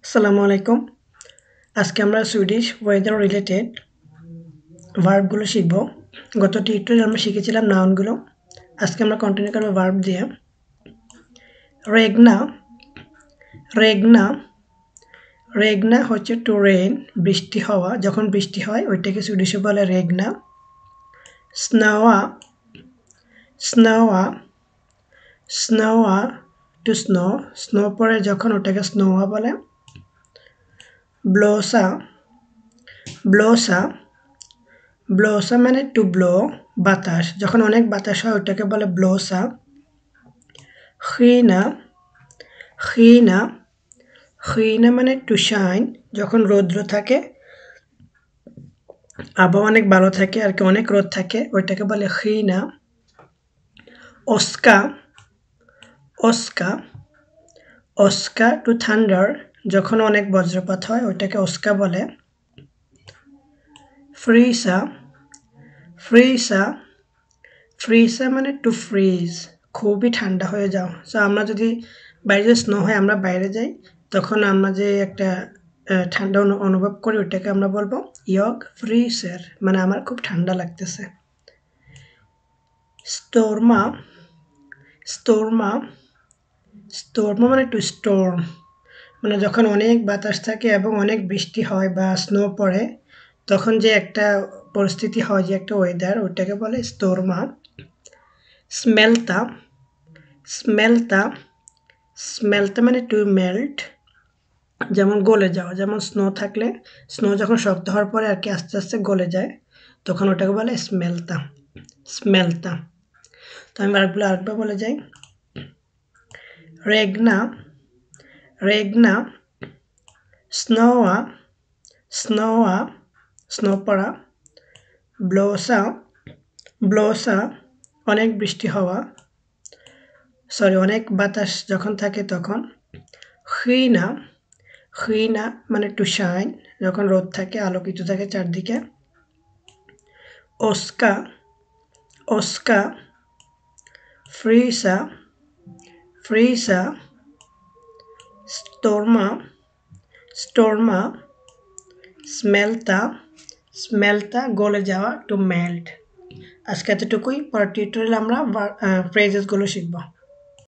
আসসালামু আলাইকুম। আজকে আমরা সুইডিশ ওয়েদার রিলেটেড ভার্বগুলো শিখব। গত টিউটোরিয়ালে আমরা শিখেছিলাম নাউনগুলো। আজকে আমরা কন্টিনিউ করব ভার্ব দিয়ে। রেগনা রেগনা রেগনা হচ্ছে টু রেইন, বৃষ্টি হওয়া। যখন বৃষ্টি হয় ওইটাকে সুইডিশে বলে রেগনা। স্নোয়া স্নোয়া স্নোয়া টু স্নো, স্নো পড়ে যখন ওটাকে স্নোয়া বলে। ব্লোসা ব্লোসা ব্লোসা মানে টু ব্লো, বাতাস। যখন অনেক বাতাস হয় ওটাকে বলে ব্লোসা। খিনা খিনা খিনা মানে টু শাইন, যখন রৌদ্র থাকে, আবহাওয়া অনেক ভালো থাকে আর কি, অনেক রোদ থাকে, ওইটাকে বলে খিনা। ওস্কা ওস্কা ওস্কা টু থান্ডার, যখন অনেক বজ্রপাত হয় ওইটাকে ওস্কা বলে। ফ্রিসা ফ্রিসা ফ্রিসা মানে টু ফ্রিজ, খুবই ঠান্ডা হয়ে যাও। সো আমরা যদি বাইরে স্নো হয়, আমরা বাইরে যাই, তখন আমরা যে একটা ঠান্ডা অনুভব করি, ওইটাকে আমরা বলবো ইয়গ ফ্রিসের, মানে আমার খুব ঠান্ডা লাগতেছে। স্টোরমা স্টোরমা স্টোরমা মানে টু স্টোর্ম, মানে যখন অনেক বাতাস থাকে এবং অনেক বৃষ্টি হয় বা স্নো পড়ে, তখন যে একটা পরিস্থিতি হয়, যে একটা ওয়েদার, ওইটাকে বলে স্টোরমা। স্মেলতা স্মেলতা স্মেলতা মানে টু মেল্ট, যেমন গলে যাওয়া। যেমন স্নো থাকলে, স্নো যখন শক্ত হওয়ার পরে আর কি আস্তে আস্তে গলে যায়, তখন ওটাকে বলে স্মেলতা স্মেলতা। তো আমি আরেকবার বলে যাই। রেগনা রেগনা স্নোয়া স্নোয়া স্নো পড়া। ব্লোসা ব্লোসা অনেক বৃষ্টি হওয়া, অনেক বাতাস যখন থাকে তখন। খিনা খিনা মানে টু শাইন, যখন রোদ থাকে, আলোকিত থাকে চারদিকে। ওস্কা ওস্কা ফ্রিসা ফ্রিসা স্টোরমা স্টোরমা স্মেলতা স্মেলতা গলে যাওয়া, টু মেল্ট। আজকে এতটুকুই। পরের টিউটোরিয়ালে আমরা ফ্রেজেসগুলো শিখব।